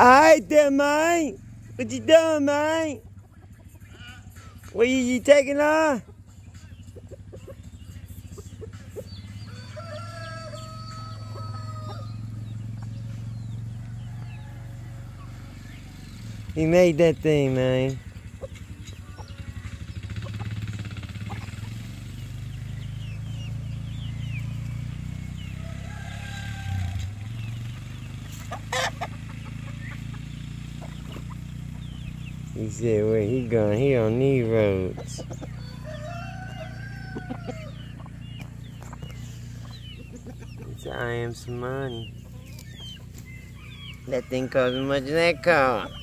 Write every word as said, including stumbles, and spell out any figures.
Alright there, man. What you doing, man? Where you, you taking off? He made that thing, man. He said, where he going? He on these roads. He said, I am some money. That thing costs as much as that car.